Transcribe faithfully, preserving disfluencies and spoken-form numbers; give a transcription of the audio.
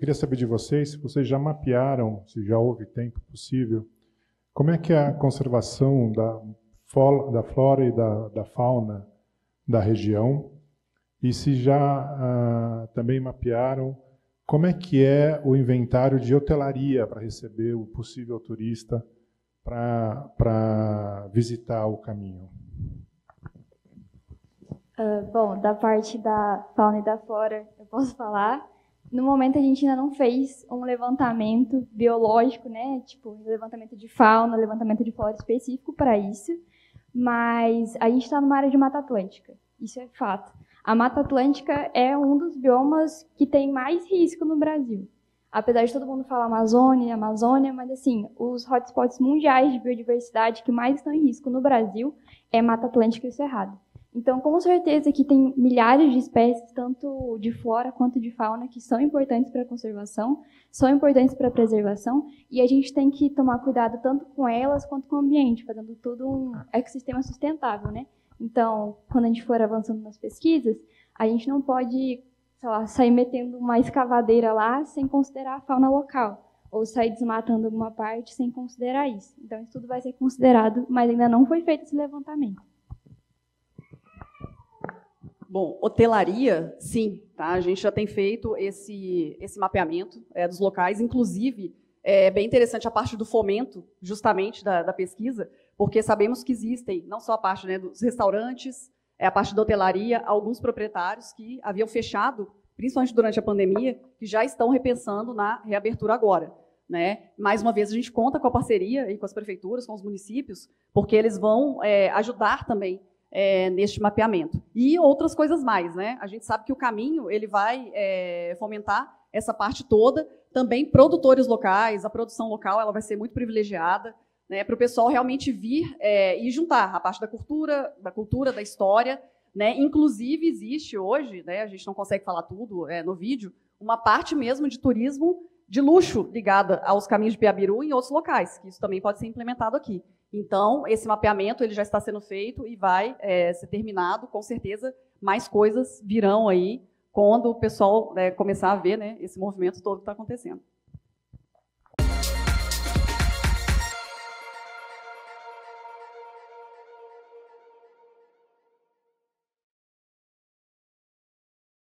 queria saber de vocês, se vocês já mapearam, se já houve tempo possível, como é que é a conservação da, da flora e da, da fauna da região, e se já ah, também mapearam como é que é o inventário de hotelaria para receber o possível turista para visitar o caminho. Uh, bom, da parte da fauna e da flora, eu posso falar. No momento, a gente ainda não fez um levantamento biológico, né? Tipo, levantamento de fauna, levantamento de flora específico para isso. Mas a gente está numa área de Mata Atlântica. Isso é fato. A Mata Atlântica é um dos biomas que tem mais risco no Brasil. Apesar de todo mundo falar Amazônia, Amazônia, mas assim, os hotspots mundiais de biodiversidade que mais estão em risco no Brasil é Mata Atlântica e Cerrado. Então, com certeza que tem milhares de espécies, tanto de flora quanto de fauna, que são importantes para a conservação, são importantes para a preservação, e a gente tem que tomar cuidado tanto com elas quanto com o ambiente, fazendo tudo um ecossistema sustentável, né? Então, quando a gente for avançando nas pesquisas, a gente não pode, sei lá, sair metendo uma escavadeira lá sem considerar a fauna local, ou sair desmatando alguma parte sem considerar isso. Então, isso tudo vai ser considerado, mas ainda não foi feito esse levantamento. Bom, hotelaria, sim, tá? A gente já tem feito esse, esse mapeamento é, dos locais, inclusive, é bem interessante a parte do fomento, justamente, da, da pesquisa, porque sabemos que existem, não só a parte, né, dos restaurantes, é, a parte da hotelaria, alguns proprietários que haviam fechado, principalmente durante a pandemia, que já estão repensando na reabertura agora. Né? Mais uma vez, a gente conta com a parceria e com as prefeituras, com os municípios, porque eles vão é, ajudar também É, neste mapeamento. E outras coisas mais, né? A gente sabe que o caminho ele vai é, fomentar essa parte toda, também produtores locais, a produção local ela vai ser muito privilegiada, né, para o pessoal realmente vir é, e juntar a parte da cultura, da cultura, da história, né? Inclusive existe hoje, né, a gente não consegue falar tudo é, no vídeo, uma parte mesmo de turismo de luxo ligada aos caminhos de Piabiru em outros locais, que isso também pode ser implementado aqui. Então, esse mapeamento ele já está sendo feito e vai é, ser terminado, com certeza, mais coisas virão aí quando o pessoal é, começar a ver, né, esse movimento todo que está acontecendo.